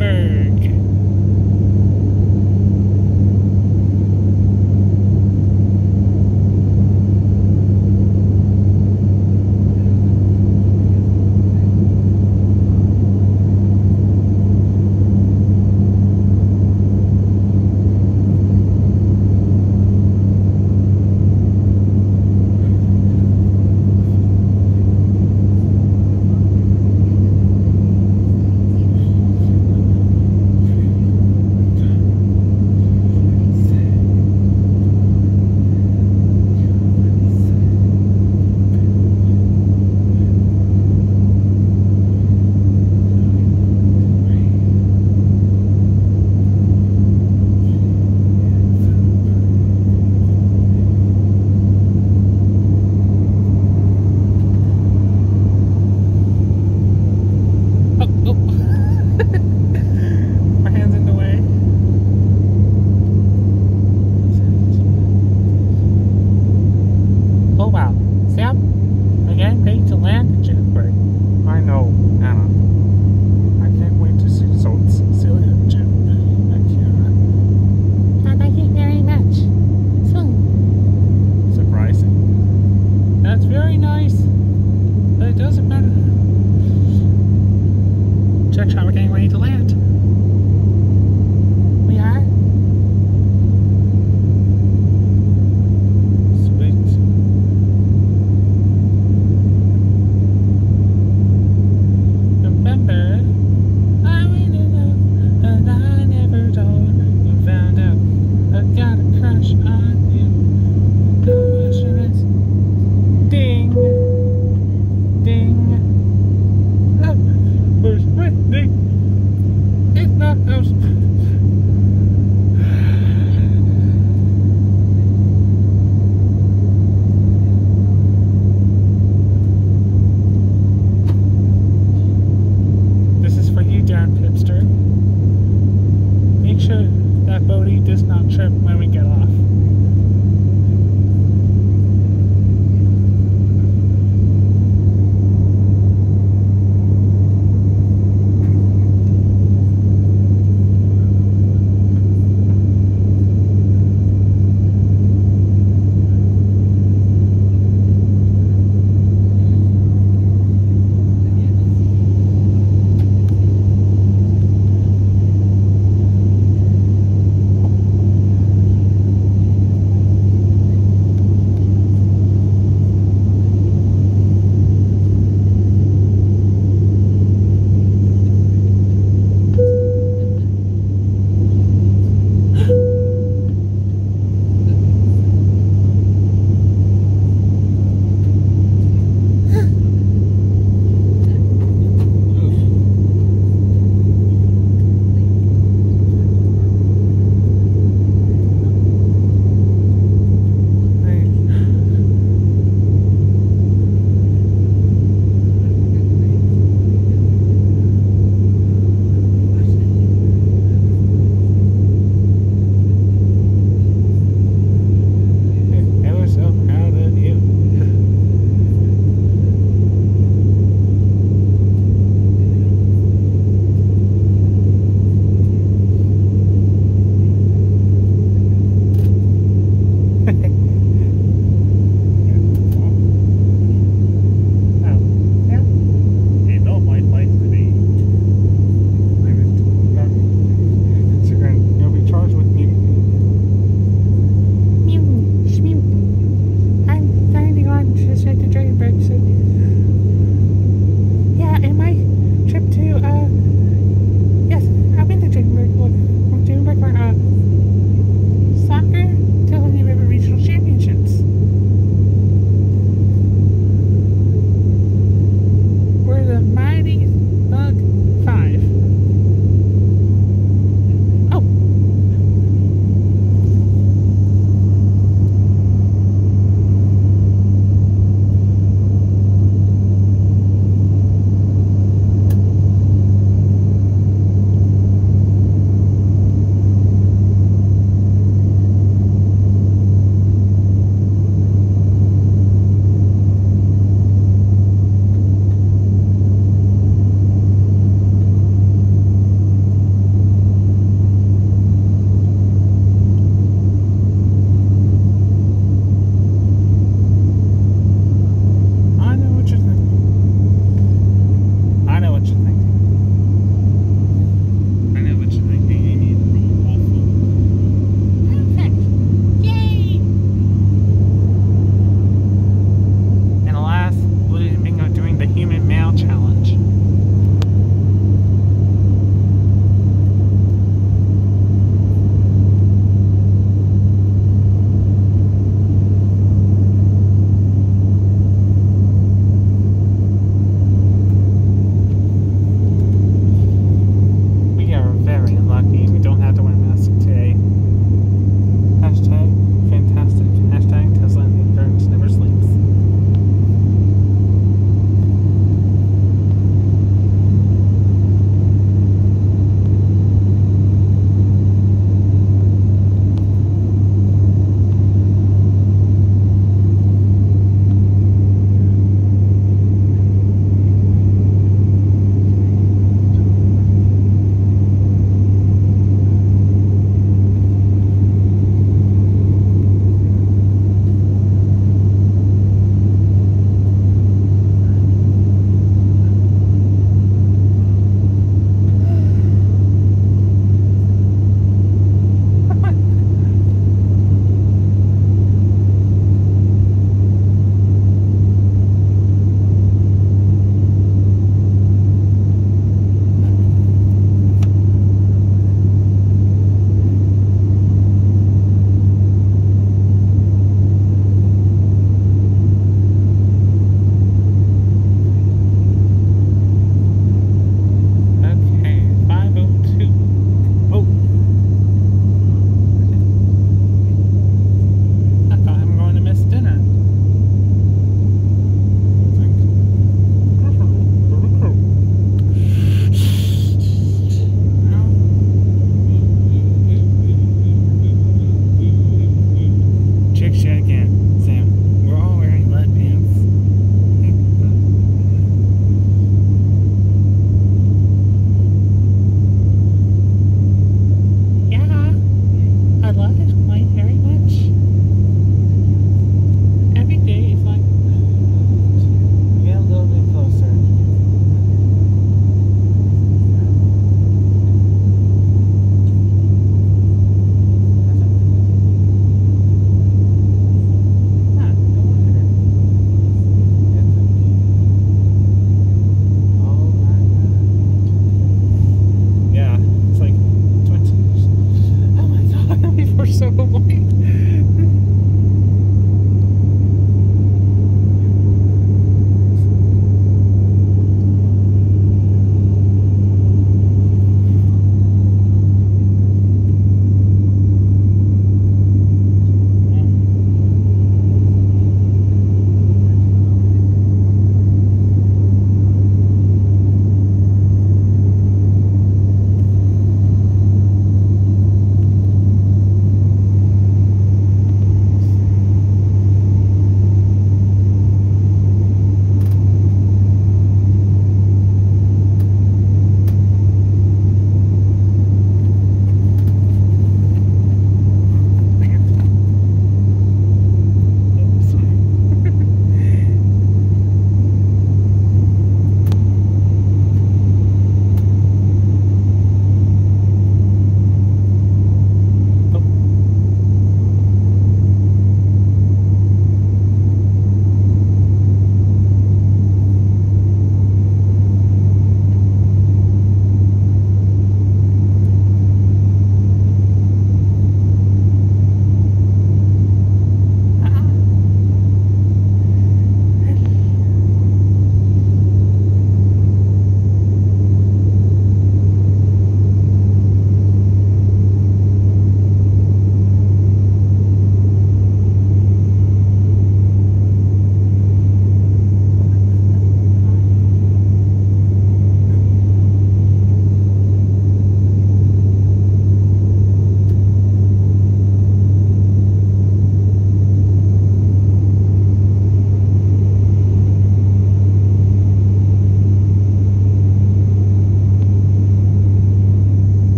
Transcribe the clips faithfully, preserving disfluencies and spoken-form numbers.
Dravenburg. Trickshot, we're getting ready to land. We are. Sweet. Remember, I went alone and I never told and found out I got a crush on you. No assurance. Ding. Ding. Oh, where's my ding? It's not out. This is for you, darn Pipster. Make sure that Bodie does not trip when we get off.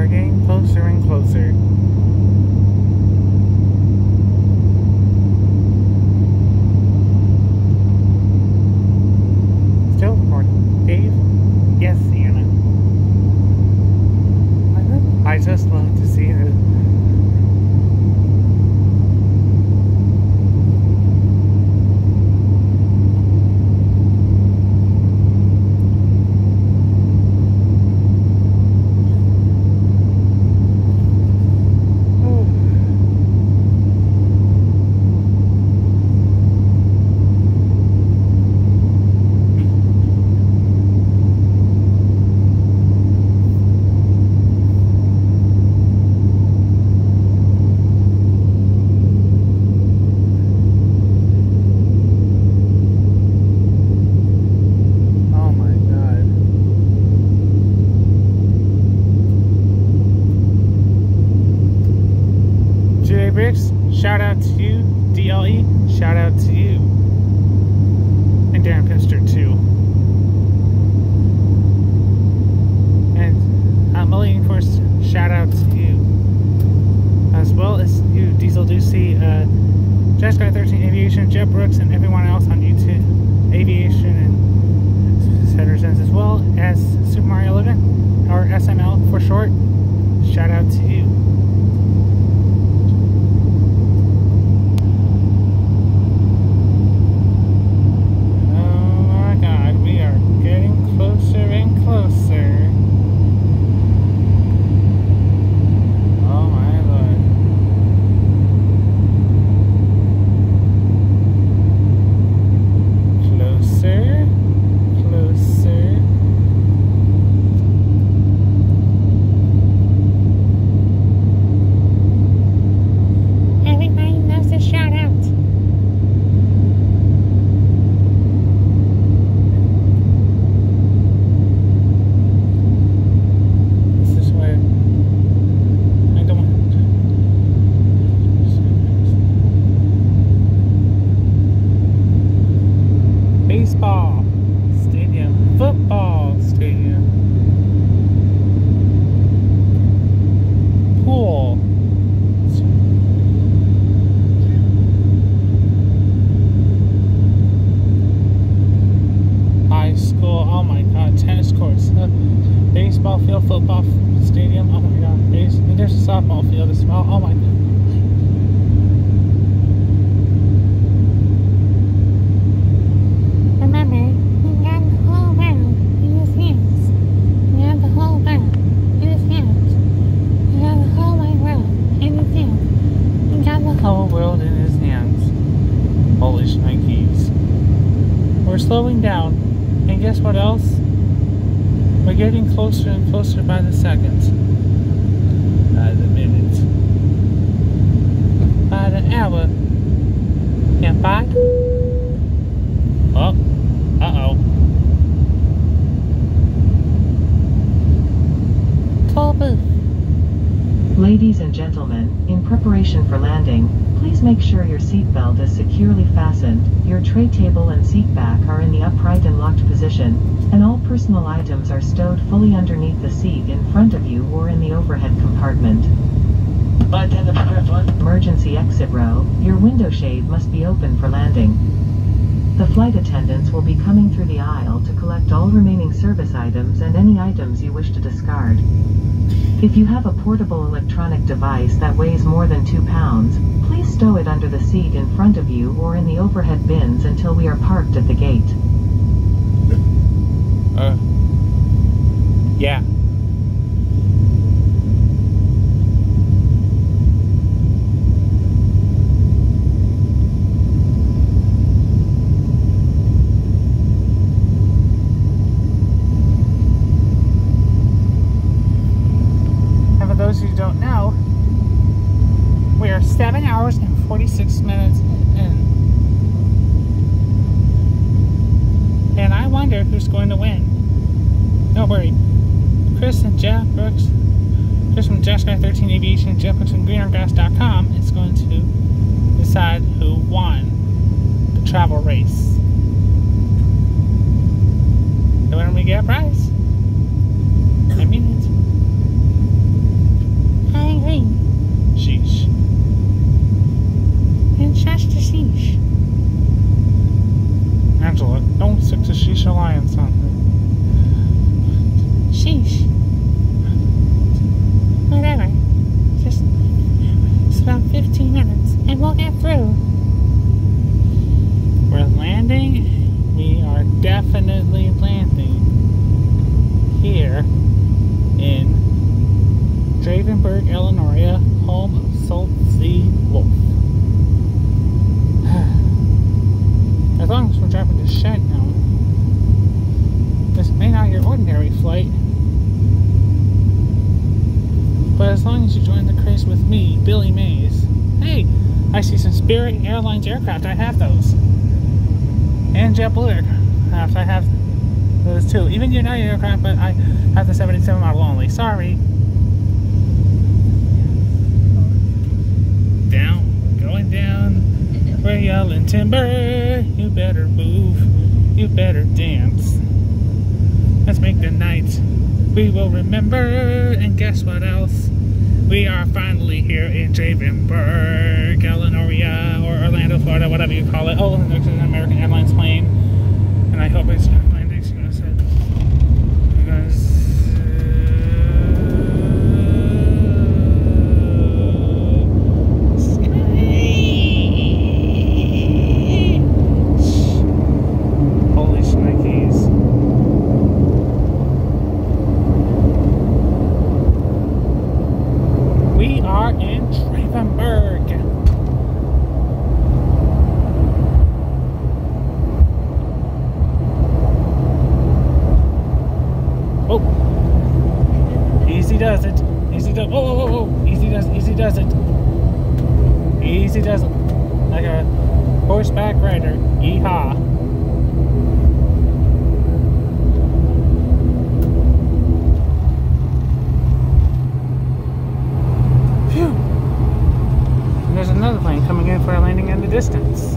are getting closer and closer. Still recording. Dave? Yes, Anna. I just love to see it. Shout out to you, D L E, shout out to you, and Darren Pinster too. And uh, Millennium Force, shout out to you, as well as you, Diesel Ducey, uh, Jessica thirteen Aviation, Jet Brooks, and everyone else on YouTube, Aviation and Citizens, as well as Super Mario eleven, or S M L for short, shout out to you. Closer and closer. Oh my lord. Closer, closer. Everybody loves a shout out. Baseball stadium, football stadium, pool, high school, oh my god, tennis courts, uh, baseball field, football stadium, oh my god, Base there's a softball field as well, oh my god. Whole world in his hands. Polish Nikes. We're slowing down, and guess what else? We're getting closer and closer by the seconds, by the minute, by the hour, and by. Oh, uh oh. Toll booth. Ladies and gentlemen, in preparation for landing, please make sure your seatbelt is securely fastened, your tray table and seat back are in the upright and locked position, and all personal items are stowed fully underneath the seat in front of you or in the overhead compartment. Emergency exit row, your window shade must be open for landing. The flight attendants will be coming through the aisle to collect all remaining service items and any items you wish to discard. If you have a portable electronic device that weighs more than two pounds, please stow it under the seat in front of you or in the overhead bins until we are parked at the gate. Uh, yeah. Those who don't know, we are seven hours and forty-six minutes in, and I wonder who's going to win. Don't worry, Chris and Jeff Brooks, Chris from Jessica thirteen Aviation, Jeff Brooks from greener grass dot com is going to decide who won the travel race. And when we get a prize, I mean it. Dravenburg, Eleanoria, home Salt Sea Wolf. As long as we're dropping to Shackdown, this may not be your ordinary flight, but as long as you join the craze with me, Billy Mays. Hey, I see some Spirit Airlines aircraft. I have those. And JetBlue aircraft. I have those too. Even United aircraft, but I have the seventy-seven model only. Sorry. Down. Going down. We're yelling timber. You better move. You better dance. Let's make the night we will remember. And guess what else? We are finally here in Dravenburg, Eleanoria, or Orlando, Florida, whatever you call it. Oh, there's an American Airlines plane. And I hope it's not landing. Because holy shnikes. We are in Dravenburg. Oh, easy does it. Easy does. Oh, oh, oh, oh. Easy does. Easy does it. Easy does it. Like a horseback rider. Yeehaw. Phew. And there's another plane coming in for a landing in the distance.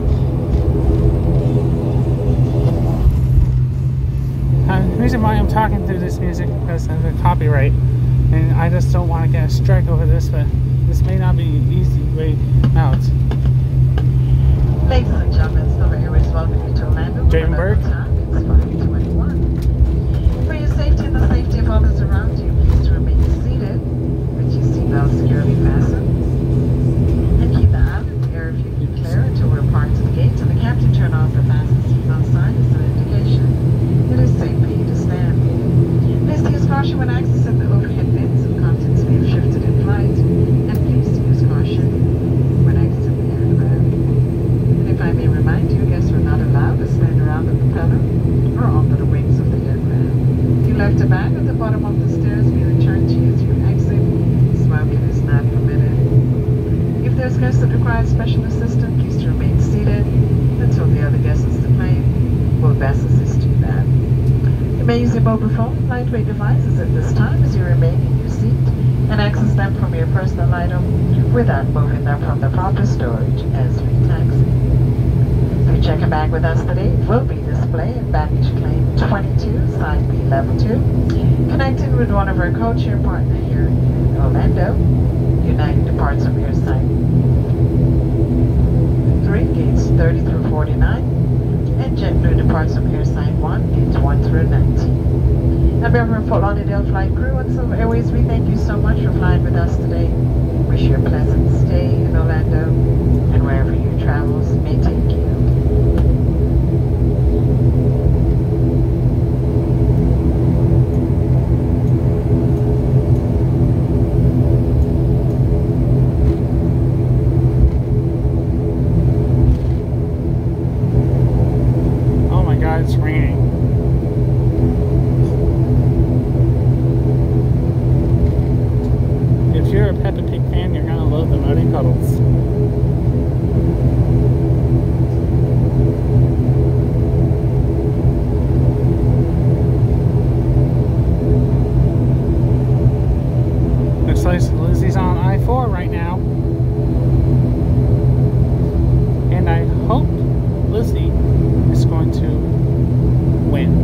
Uh, the reason why I'm talking through this music is because of the copyright, and I just don't want to get a strike over this, but this may not be an easy way out. Ladies and gentlemen, it's the Airways welcome you to Orlando. Dravenburg. It's five twenty-one. For your safety and the safety of others around you, please remain seated with your seatbelt securely fastened. And keep the aisle and the air view clear until we're parked to the gate, and the captain turn off the fasten seatbelt sign as an indication it is safe for you to stand. Please use caution when accessing the overhead bins and contents may have shifted in flight, and please use caution when exiting the aircraft. And if I may remind you, guests are not allowed to stand around the propeller or under the wings of the aircraft. If you left a bag at the bottom of the stairs, we return to you through exit. Smoking is not permitted. If there's guests that require special assistance, please remain seated until the other guests in the plane will best assist you that. You may use your mobile phone, lightweight devices at this time as you remain in your seat and access them from your personal item without moving them from the proper storage as we taxi. If you check a bag with us today, it will be displayed in baggage claim twenty-two, side B level two, connecting with one of our codeshare partners here in Orlando. United departs from your side three, gates thirty through forty-nine. And JetBlue departs from here side one, gates one through nineteen. On behalf of our Fort Lauderdale flight crew and Silver Airways, we thank you so much for flying with us today. Wish you a pleasant stay in Orlando and wherever your travels may take you. It's raining. If you're a Peppa Pig fan, you're gonna love the Muddy Puddles. Looks like Lizzie's on I four right now. And I hope Lizzie is going to win.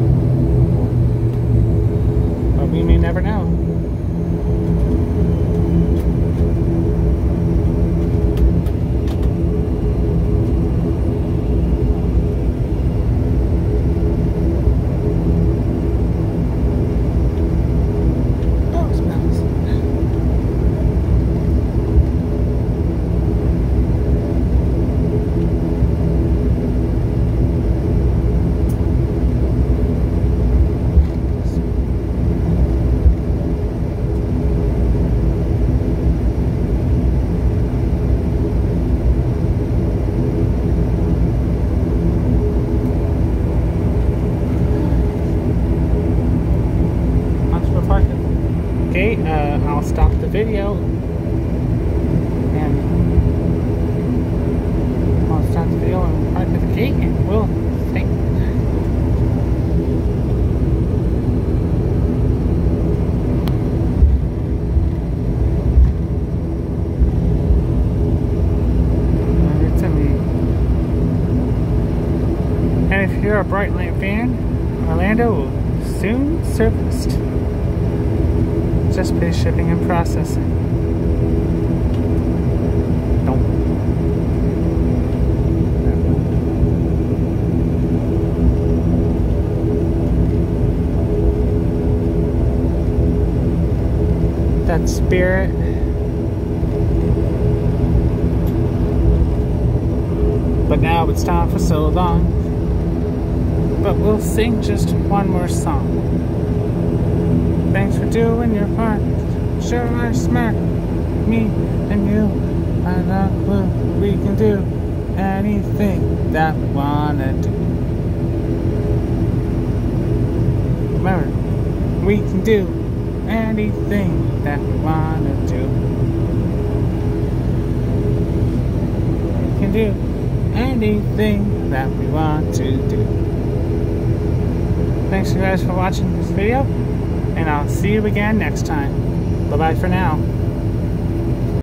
But we may never know. video. And I'll start the video and run to the gate and we'll see. And if you're a Brightline fan, Orlando will soon serviced. Just pay shipping and processing. Nope. That Spirit. But now it's time for so long. But we'll sing just one more song. Thanks for doing your part. Sure are smart. Me and you. I know we can do anything that we wanna do. Remember, we can do anything that we wanna do. We can do anything that we want to do. Thanks you guys for watching this video, and I'll see you again next time. Bye bye for now.